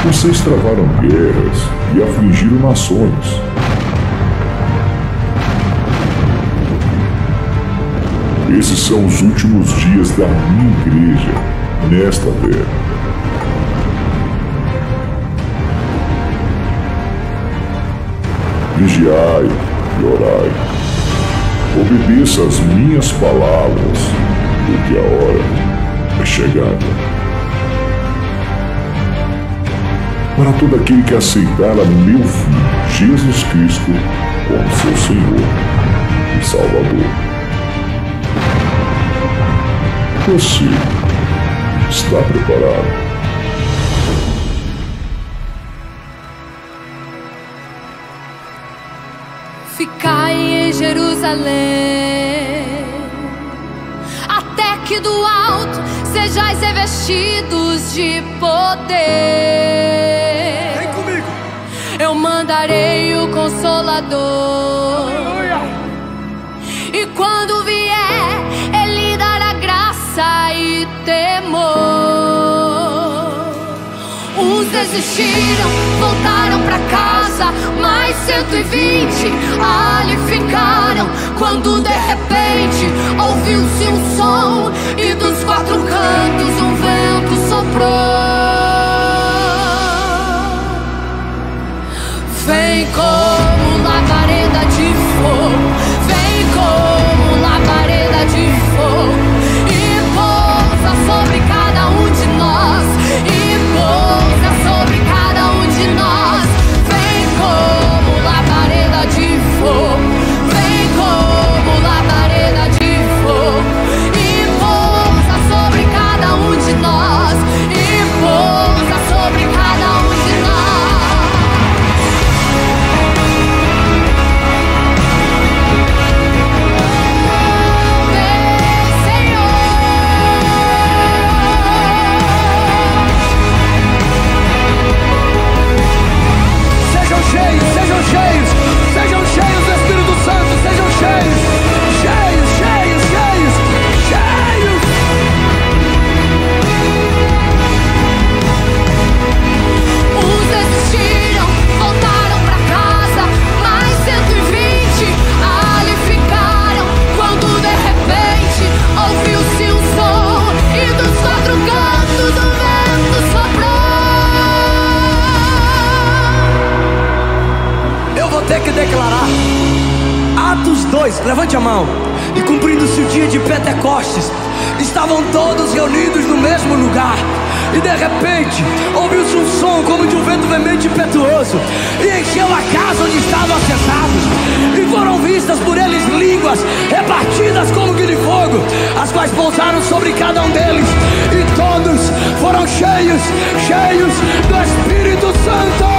Vocês travaram guerras e afligiram nações. Esses são os últimos dias da minha igreja nesta terra. Vigiai e orai. Obedeça as minhas palavras, porque a hora é chegada. Para todo aquele que aceitar a meu Filho, Jesus Cristo, como seu Senhor e Salvador. Você está preparado? Ficai em Jerusalém, até que do alto sejais revestidos de poder. Vem comigo. Eu mandarei o Consolador. Aleluia. E quando vier, Ele dará graça e temor. Uns desistiram, voltaram pra casa, mais 120 ali ficaram. Quando de repente ouviu-se um som e dos quatro cantos um vento soprou. Vem como labareda de fogo, vem como labareda de fogo, e pousa sobre cada um de nós, e pousa sobre cada um de nós. Vem como labareda de fogo, vem como labareda de fogo, e pousa sobre cada um de nós, e pousa sobre cada um de nós. Sejam cheios do Espírito Santo, sejam cheios, cheios, cheios, cheios, cheios. Uns desistiram, voltaram pra casa, mais 120 ali ficaram. Quando de repente ouviu-se um som e dos quatro cantos o vento soprou. Eu vou ter que declarar Atos 2, levante a mão. E cumprindo-se o dia de Pentecostes, estavam todos reunidos no mesmo lugar. E de repente ouviu-se um som como de um vento veemente e impetuoso, e encheu a casa onde estavam assentados. E foram vistas por eles línguas repartidas como que de fogo, as quais pousaram sobre cada um deles. E todos foram cheios, cheios do Espírito Santo.